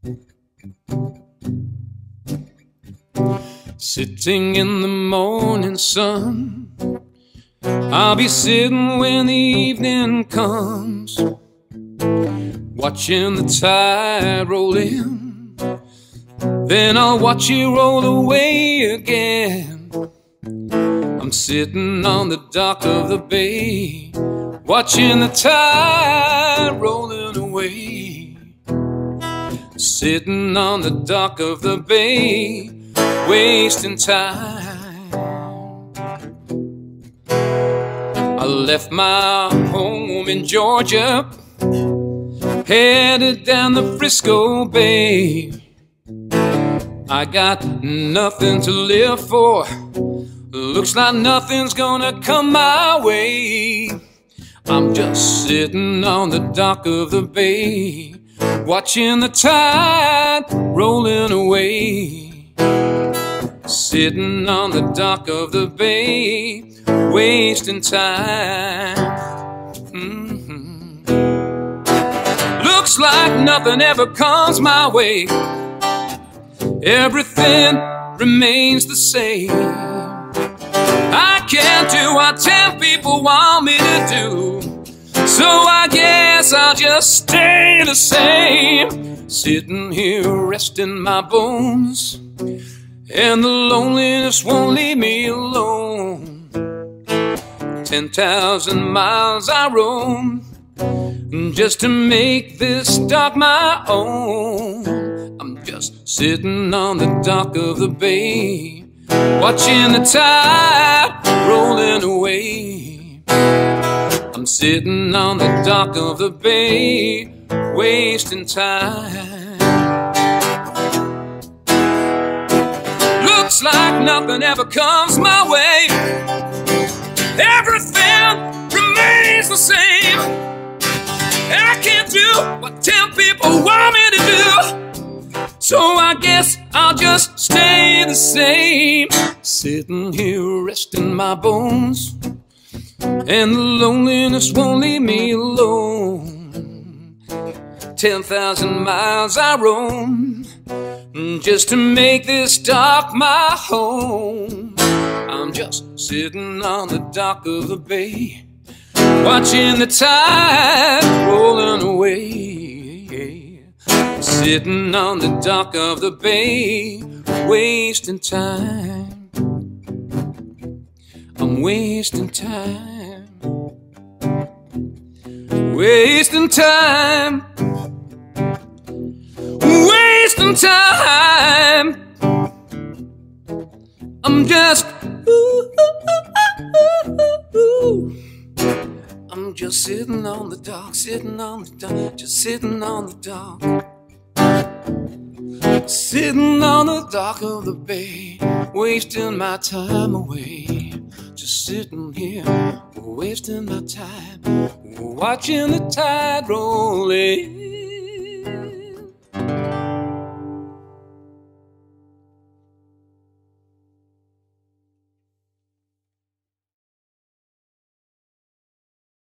Sitting in the morning sun, I'll be sitting when the evening comes, watching the tide roll in. Then I'll watch you roll away again. I'm sitting on the dock of the bay, watching the tide rolling away. Sitting on the dock of the bay, wasting time. I left my home in Georgia, headed down the Frisco Bay. I got nothing to live for, looks like nothing's gonna come my way. I'm just sitting on the dock of the bay, watching the tide rolling away. Sitting on the dock of the bay, wasting time. Looks like nothing ever comes my way. Everything remains the same. I can't do what 10 people want me to do, so I guess I'll just stay the same. Sitting here resting my bones, and the loneliness won't leave me alone. 10,000 miles I roam, just to make this dock my own. I'm just sitting on the dock of the bay, watching the tide rolling away. I'm sitting on the dock of the bay, wasting time. Looks like nothing ever comes my way. Everything remains the same. I can't do what 10 people want me to do, so I guess I'll just stay the same. Sitting here resting my bones, and the loneliness won't leave me alone. 10,000 miles I roam, just to make this dock my home. I'm just sitting on the dock of the bay, watching the tide rolling away. Sitting on the dock of the bay, wasting time. I'm wasting time. Wasting time. Wasting time. I'm just I'm just sitting on the dock, sitting on the dock, just sitting on the dock. Sitting on the dock of the bay, wasting my time away. Just sitting here, wasting my time, watching the tide roll in.